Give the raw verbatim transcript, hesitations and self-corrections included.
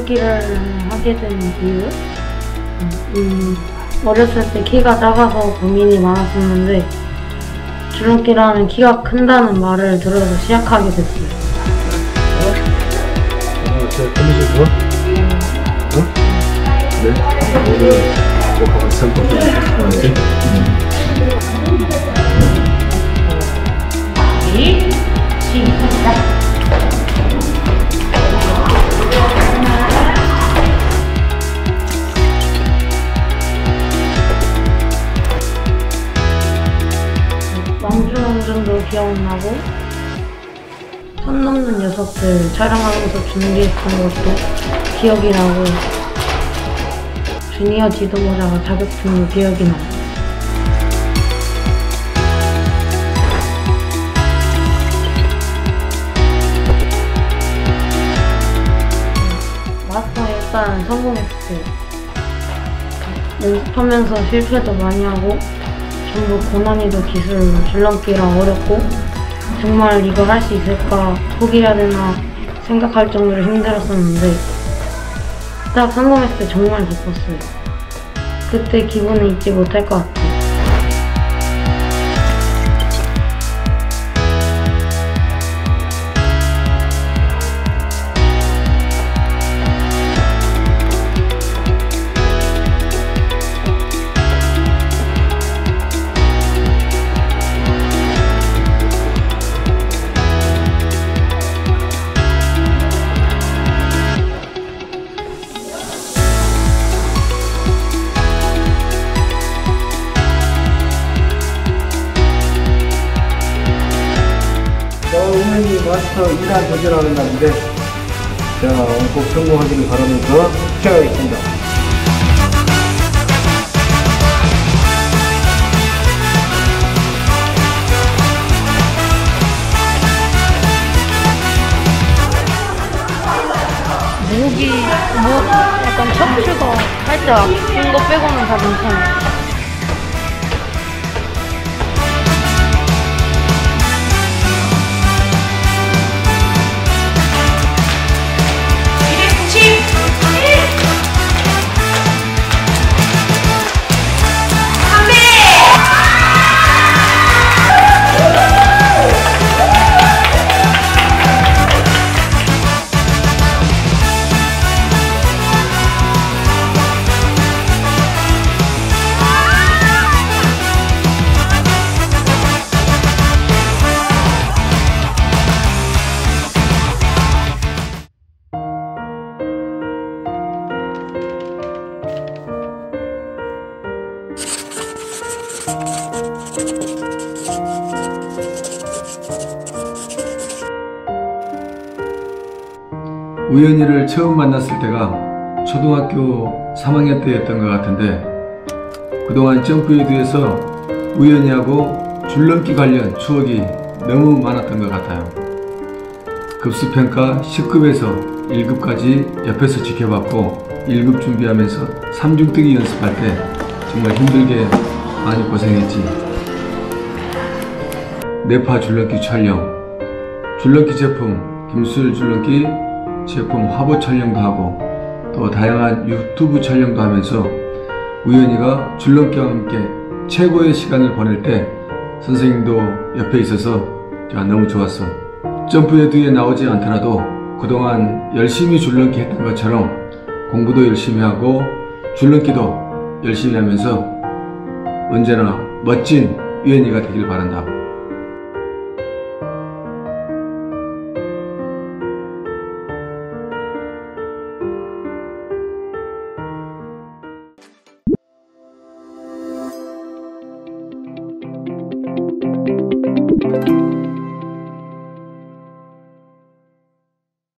줄넘기를 하게 된 이유? 음, 어렸을 때 키가 작아서 고민이 많았었는데 줄넘기라는 키가 큰다는 말을 들어서 시작하게 됐어요. 어? 저 컨디션 좋아? 어? 네? 오늘 오빠가 삼 번 해야지? 시작! 왕중왕전도 기억나고 선 넘는 녀석들 촬영하면서 준비했던 것도 기억이 나고 주니어 지도모자가 자격증도 기억이 나요. 마스터 일단 성공했어요. 연습하면서 실패도 많이 하고 전부 고난이도 기술 줄넘기라 어렵고 정말 이걸 할 수 있을까 포기해야 되나 생각할 정도로 힘들었었는데 딱 성공했을 때 정말 기뻤어요. 그때 기분을 잊지 못할 것 같아요. 우연히 마스터 이 단 도전하는 날인데 자, 오늘 꼭 성공하기를 바라면서 시작하겠습니다. 목이, 목, 약간 척추가 살짝 아픈 거 빼고는 다 괜찮아요. 우연이를 처음 만났을 때가 초등학교 삼 학년 때였던 것 같은데 그동안 점프에듀에서 우연이하고 줄넘기 관련 추억이 너무 많았던 것 같아요. 급수평가 십 급에서 일 급까지 옆에서 지켜봤고 일 급 준비하면서 삼중뜨기 연습할 때 정말 힘들게 많이 고생했지. 네파 줄넘기 촬영, 줄넘기 제품 김술 줄넘기 제품 화보 촬영도 하고 또 다양한 유튜브 촬영도 하면서 우연이가 줄넘기와 함께 최고의 시간을 보낼 때 선생님도 옆에 있어서 너무 좋았어. 점프에듀에 나오지 않더라도 그동안 열심히 줄넘기 했던 것처럼 공부도 열심히 하고 줄넘기도 열심히 하면서 언제나 멋진 우연이가 되길 바란다.